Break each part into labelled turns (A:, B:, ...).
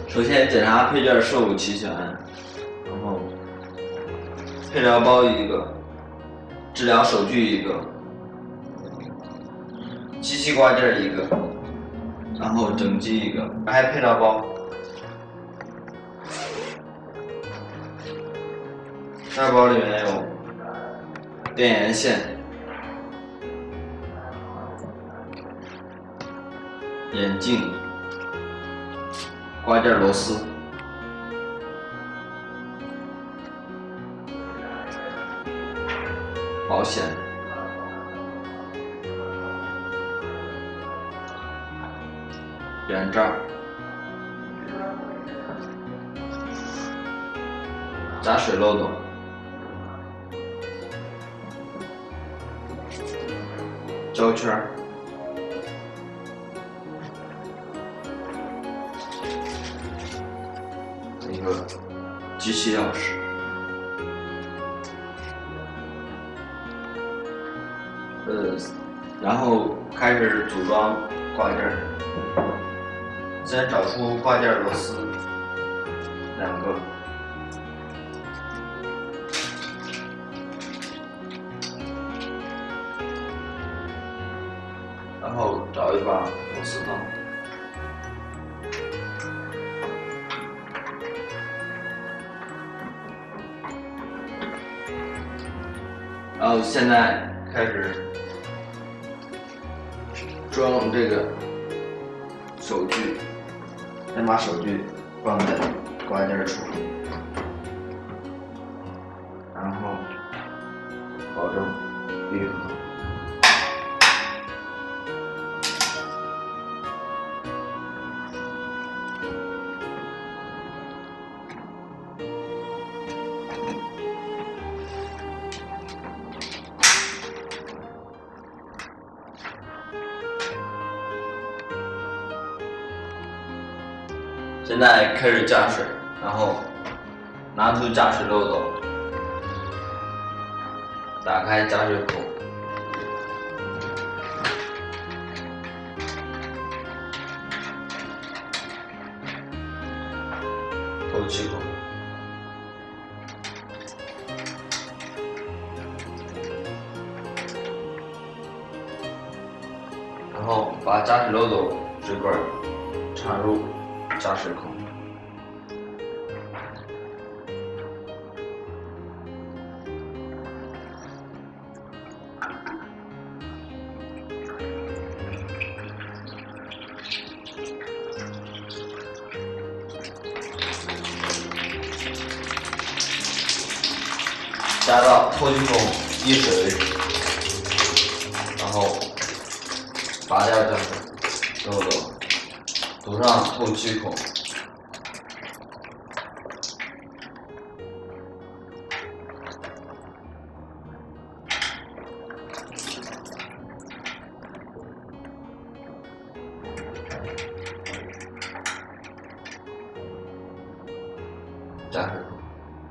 A: 首先检查配件是否齐全，然后配料包一个，治疗手具一个，机器挂件一个，然后整机一个，还有配料包。配料包里面有电源线、眼镜、挂件螺丝、保险、眼罩、加水漏斗、胶圈、一个机器钥匙。然后开始组装挂件。先找出挂件螺丝2个，然后找一把螺丝刀。然后现在开始装这个手具，先把手具放在挂件处，然后保证闭合。现在开始加水，然后拿出加水漏斗，打开加水口，透气口，然后把加水漏斗水管插入加水口，加到透气孔溢水为止，然后拔掉加水漏斗，堵上透气孔。加水口，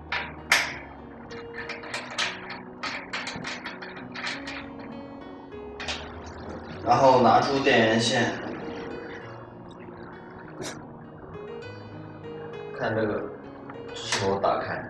A: 然后拿出电源线，看这个是否打开。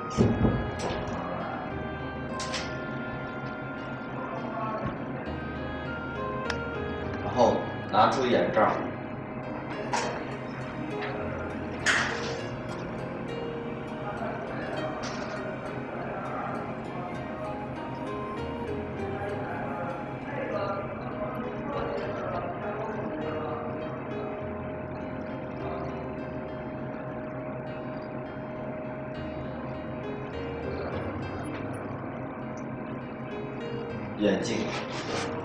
A: 然后拿出眼罩。眼镜。